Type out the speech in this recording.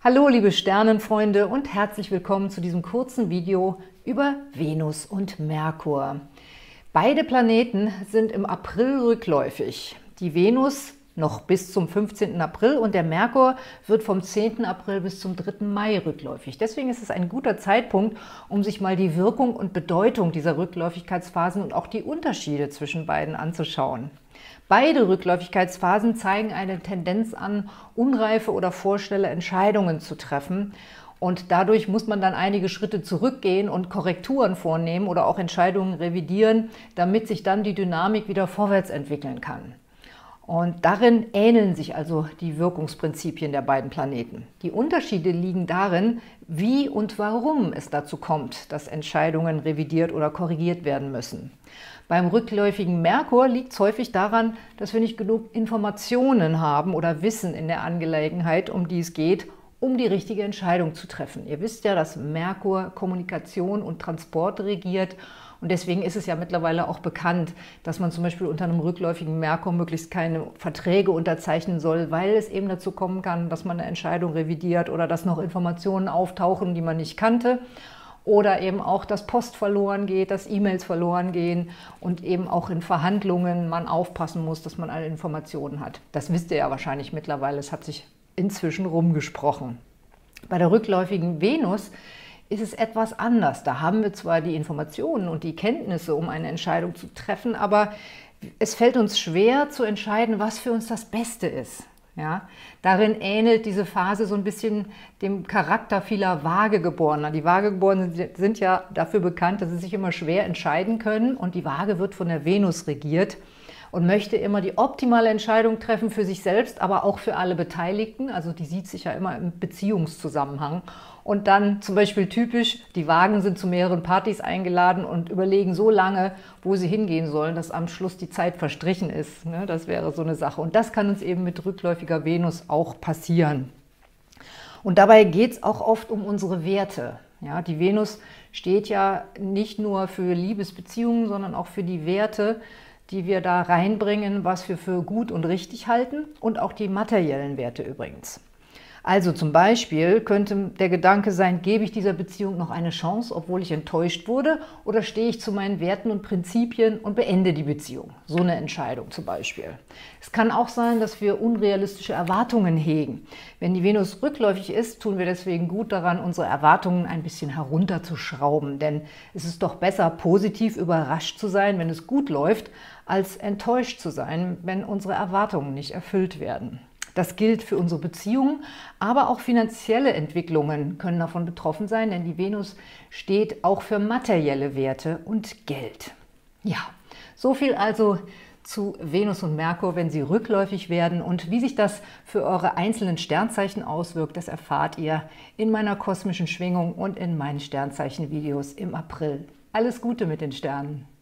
Hallo liebe Sternenfreunde und herzlich willkommen zu diesem kurzen Video über Venus und Merkur. Beide Planeten sind im April rückläufig. Die Venus noch bis zum 15. April und der Merkur wird vom 10. April bis zum 3. Mai rückläufig. Deswegen ist es ein guter Zeitpunkt, um sich mal die Wirkung und Bedeutung dieser Rückläufigkeitsphasen und auch die Unterschiede zwischen beiden anzuschauen. Beide Rückläufigkeitsphasen zeigen eine Tendenz an, unreife oder vorschnelle Entscheidungen zu treffen. Und dadurch muss man dann einige Schritte zurückgehen und Korrekturen vornehmen oder auch Entscheidungen revidieren, damit sich dann die Dynamik wieder vorwärts entwickeln kann. Und darin ähneln sich also die Wirkungsprinzipien der beiden Planeten. Die Unterschiede liegen darin, wie und warum es dazu kommt, dass Entscheidungen revidiert oder korrigiert werden müssen. Beim rückläufigen Merkur liegt es häufig daran, dass wir nicht genug Informationen haben oder Wissen in der Angelegenheit, um die es geht, um die richtige Entscheidung zu treffen. Ihr wisst ja, dass Merkur Kommunikation und Transport regiert. Und deswegen ist es ja mittlerweile auch bekannt, dass man zum Beispiel unter einem rückläufigen Merkur möglichst keine Verträge unterzeichnen soll, weil es eben dazu kommen kann, dass man eine Entscheidung revidiert oder dass noch Informationen auftauchen, die man nicht kannte. Oder eben auch, dass Post verloren geht, dass E-Mails verloren gehen und eben auch in Verhandlungen man aufpassen muss, dass man alle Informationen hat. Das wisst ihr ja wahrscheinlich mittlerweile, es hat sich inzwischen rumgesprochen. Bei der rückläufigen Venus ist es etwas anders. Da haben wir zwar die Informationen und die Kenntnisse, um eine Entscheidung zu treffen, aber es fällt uns schwer zu entscheiden, was für uns das Beste ist. Ja? Darin ähnelt diese Phase so ein bisschen dem Charakter vieler Vaagegeborener. Die Vaagegeborenen sind ja dafür bekannt, dass sie sich immer schwer entscheiden können und die Waage wird von der Venus regiert und möchte immer die optimale Entscheidung treffen für sich selbst, aber auch für alle Beteiligten. Also die sieht sich ja immer im Beziehungszusammenhang. Und dann zum Beispiel typisch, die Waagen sind zu mehreren Partys eingeladen und überlegen so lange, wo sie hingehen sollen, dass am Schluss die Zeit verstrichen ist. Das wäre so eine Sache. Und das kann uns eben mit rückläufiger Venus auch passieren. Und dabei geht es auch oft um unsere Werte. Ja, die Venus steht ja nicht nur für Liebesbeziehungen, sondern auch für die Werte, die wir da reinbringen, was wir für gut und richtig halten und auch die materiellen Werte übrigens. Also zum Beispiel könnte der Gedanke sein, gebe ich dieser Beziehung noch eine Chance, obwohl ich enttäuscht wurde, oder stehe ich zu meinen Werten und Prinzipien und beende die Beziehung? So eine Entscheidung zum Beispiel. Es kann auch sein, dass wir unrealistische Erwartungen hegen. Wenn die Venus rückläufig ist, tun wir deswegen gut daran, unsere Erwartungen ein bisschen herunterzuschrauben. Denn es ist doch besser, positiv überrascht zu sein, wenn es gut läuft, als enttäuscht zu sein, wenn unsere Erwartungen nicht erfüllt werden. Das gilt für unsere Beziehungen, aber auch finanzielle Entwicklungen können davon betroffen sein, denn die Venus steht auch für materielle Werte und Geld. Ja, so viel also zu Venus und Merkur, wenn sie rückläufig werden, und wie sich das für eure einzelnen Sternzeichen auswirkt, das erfahrt ihr in meiner kosmischen Schwingung und in meinen Sternzeichen-Videos im April. Alles Gute mit den Sternen!